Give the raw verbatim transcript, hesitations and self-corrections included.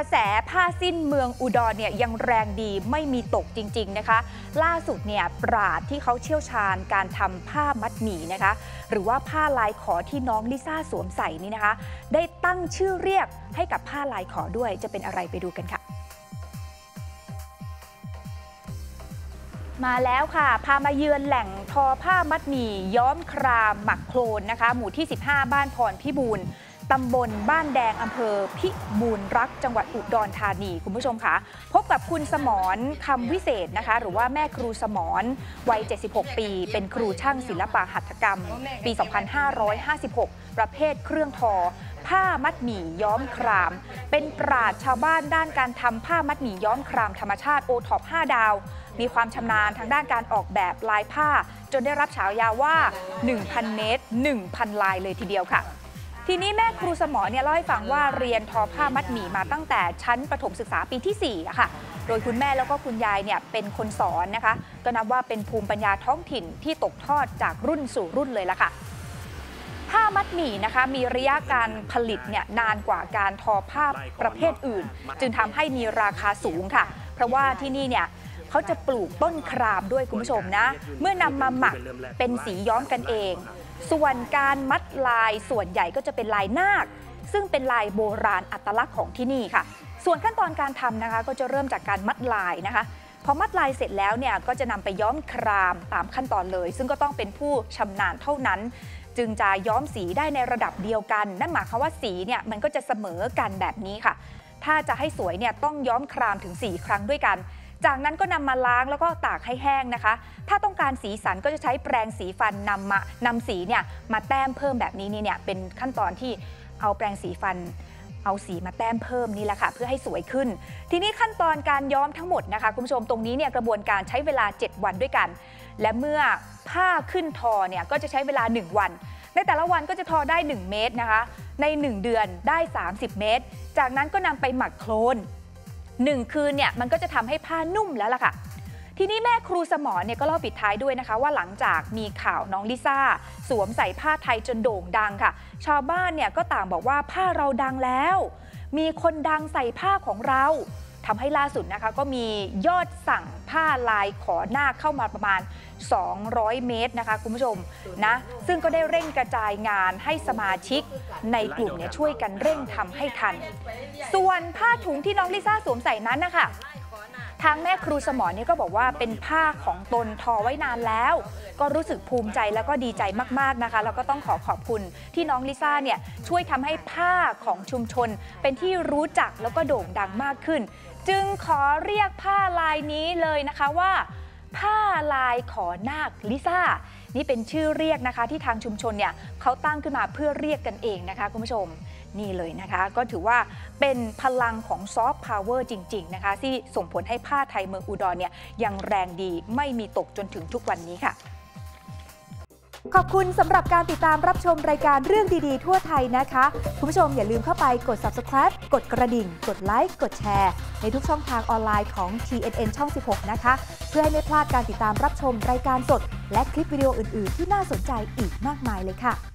แสผ้าสิ้นเมืองอุดรเนี่ยยังแรงดีไม่มีตกจริงๆนะคะล่าสุดเนี่ยปราชญ์ที่เขาเชี่ยวชาญการทำผ้ามัดหมี่นะคะหรือว่าผ้าลายขอที่น้องลิซ่าสวมใส่นี่นะคะได้ตั้งชื่อเรียกให้กับผ้าลายขอด้วยจะเป็นอะไรไปดูกันค่ะมาแล้วค่ะพามาเยือนแหล่งทอผ้ามัดหมี่ย้อมครามหมักโคลนนะคะหมู่ที่สิบห้าบ้านพรพิบูลตำบลบ้านแดงอำเภอพิบูลรักจังหวัดอุดรธานีคุณผู้ชมค่ะพบกับคุณสมรคำวิเศษนะคะหรือว่าแม่ครูสมรวัยเจ็ดสิบหกปีเป็นครูช่างศิลปะหัตถกรรมปีสองพันห้าร้อยห้าสิบหกประเภทเครื่องทอผ้ามัดหมี่ย้อมครามเป็นปราชญ์ชาวบ้านด้านการทำผ้ามัดหมี่ย้อมครามธรรมชาติโอท็อปห้าดาวมีความชำนาญทางด้านการออกแบบลายผ้าจนได้รับฉายาว่า หนึ่งพัน เมตร หนึ่งพัน ลายเลยทีเดียวค่ะทีนี้แม่ครูสมรเนี่ยเล่าให้ฟังว่าเรียนทอผ้ามัดหมี่มาตั้งแต่ชั้นประถมศึกษาปีที่สี่อะค่ะโดยคุณแม่แล้วก็คุณยายเนี่ยเป็นคนสอนนะคะก็นับว่าเป็นภูมิปัญญาท้องถิ่นที่ตกทอดจากรุ่นสู่รุ่นเลยละค่ะผ้ามัดหมี่นะคะมีระยะการผลิตเนี่ยนานกว่าการทอผ้าประเภทอื่นจึงทำให้มีราคาสูงค่ะเพราะว่าที่นี่เนี่ยเขาจะปลูกต้นครามด้วยคุณผู้ชมนะเมื่อนำมาหมักเป็นสีย้อมกันเองส่วนการมัดลายส่วนใหญ่ก็จะเป็นลายนาคซึ่งเป็นลายโบราณอัตลักษณ์ของที่นี่ค่ะส่วนขั้นตอนการทำนะคะก็จะเริ่มจากการมัดลายนะคะพอมัดลายเสร็จแล้วเนี่ยก็จะนำไปย้อมครามตามขั้นตอนเลยซึ่งก็ต้องเป็นผู้ชำนาญเท่านั้นจึงจะย้อมสีได้ในระดับเดียวกันนั่นหมายความว่าสีเนี่ยมันก็จะเสมอกันแบบนี้ค่ะถ้าจะให้สวยเนี่ยต้องย้อมครามถึงสี่ครั้งด้วยกันจากนั้นก็นำมาล้างแล้วก็ตากให้แห้งนะคะถ้าต้องการสีสันก็จะใช้แปรงสีฟันนำมานำสีเนี่ยมาแต้มเพิ่มแบบนี้นี่เนี่ยเป็นขั้นตอนที่เอาแปรงสีฟันเอาสีมาแต้มเพิ่มนี่แหละค่ะเพื่อให้สวยขึ้นทีนี้ขั้นตอนการย้อมทั้งหมดนะคะคุณผู้ชมตรงนี้เนี่ยกระบวนการใช้เวลาเจ็ดวันด้วยกันและเมื่อผ้าขึ้นทอเนี่ยก็จะใช้เวลาหนึ่งวันในแต่ละวันก็จะทอได้หนึ่งเมตรนะคะในหนึ่งเดือนได้สามสิบเมตรจากนั้นก็นำไปหมักโคลนหนึ่งคืนเนี่ยมันก็จะทำให้ผ้านุ่มแล้วล่ะค่ะทีนี้แม่ครูสมรเนี่ยก็เล่าปิดท้ายด้วยนะคะว่าหลังจากมีข่าวน้องลิซ่าสวมใส่ผ้าไทยจนโด่งดังค่ะชาวบ้านเนี่ยก็ต่างบอกว่าผ้าเราดังแล้วมีคนดังใส่ผ้าของเราทำให้ล่าสุดนะคะก็มียอดสั่งผ้าลายขอนาคเข้ามาประมาณสองร้อยเมตรนะคะคุณผู้ชมนะซึ่งก็ได้เร่งกระจายงานให้สมาชิกในกลุ่มเนี่ยช่วยกันเร่งทำให้ทันส่วนผ้าถุงที่น้องลิซ่าสวมใส่นั้นนะคะทางแม่ครูสมรเนี่ยก็บอกว่าเป็นผ้าของตนทอไว้นานแล้วก็รู้สึกภูมิใจแล้วก็ดีใจมากๆนะคะแล้วก็ต้องขอขอบคุณที่น้องลิซ่าเนี่ยช่วยทำให้ผ้าของชุมชนเป็นที่รู้จักแล้วก็โด่งดังมากขึ้นจึงขอเรียกผ้าลายนี้เลยนะคะว่าผ้าลายขอนาคลิซ่านี่เป็นชื่อเรียกนะคะที่ทางชุมชนเนี่ยเขาตั้งขึ้นมาเพื่อเรียกกันเองนะคะคุณผู้ชมนี่เลยนะคะก็ถือว่าเป็นพลังของซอฟต์พาวเวอร์จริงๆนะคะที่ส่งผลให้ผ้าไทยเมืองอุดรเนี่ยยังแรงดีไม่มีตกจนถึงทุกวันนี้ค่ะขอบคุณสำหรับการติดตามรับชมรายการเรื่องดีๆทั่วไทยนะคะคุณผู้ชมอย่าลืมเข้าไปกด ซับสไครบ์ กดกระดิ่งกดไลค์กดแชร์ในทุกช่องทางออนไลน์ของ ที เอ็น เอ็น ช่อง สิบหก นะคะเพื่อให้ไม่พลาดการติดตามรับชมรายการสดและคลิปวิดีโออื่นๆที่น่าสนใจอีกมากมายเลยค่ะ